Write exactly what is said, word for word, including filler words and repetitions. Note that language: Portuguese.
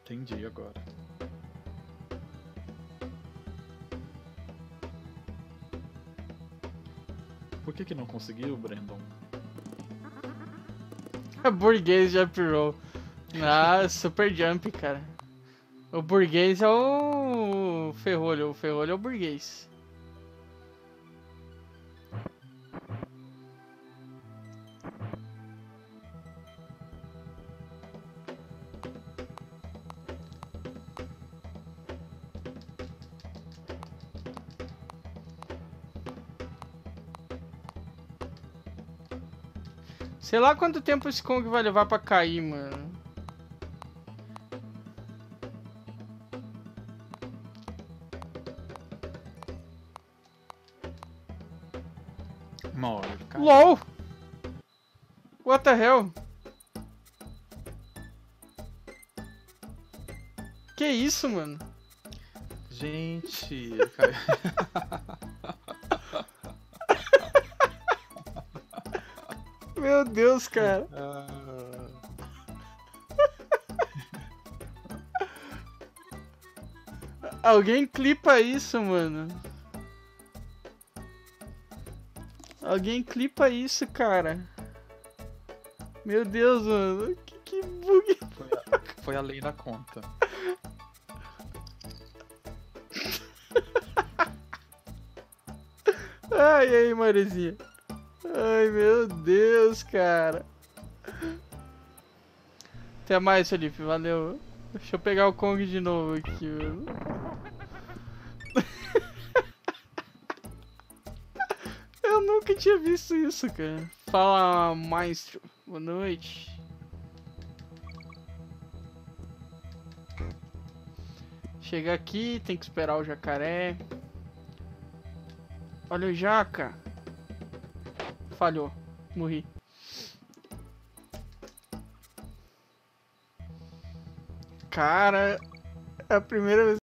Entendi agora. Por que que não conseguiu, Brandon? A burguês já pirou. Ah, super jump, cara. O burguês é o ferrolho, o ferrolho é o burguês. Sei lá quanto tempo esse Kong vai levar pra cair, mano. Uma hora ele cai. LOL! What the hell? Que isso, mano? Gente, ele caiu. Meu Deus, cara. Ah, Alguém clipa isso, mano. Alguém clipa isso, cara. Meu Deus, mano. Que, que bug. foi, a, foi a lei da conta. Ai, ai, Marezinha. Ai, meu Deus, cara. Até mais, Felipe. Valeu. Deixa eu pegar o Kong de novo aqui, mano. Eu nunca tinha visto isso, cara. Fala, maestro. Boa noite. Chega aqui, tem que esperar o jacaré. Olha o jaca. Falhou. Morri. Cara, é a primeira vez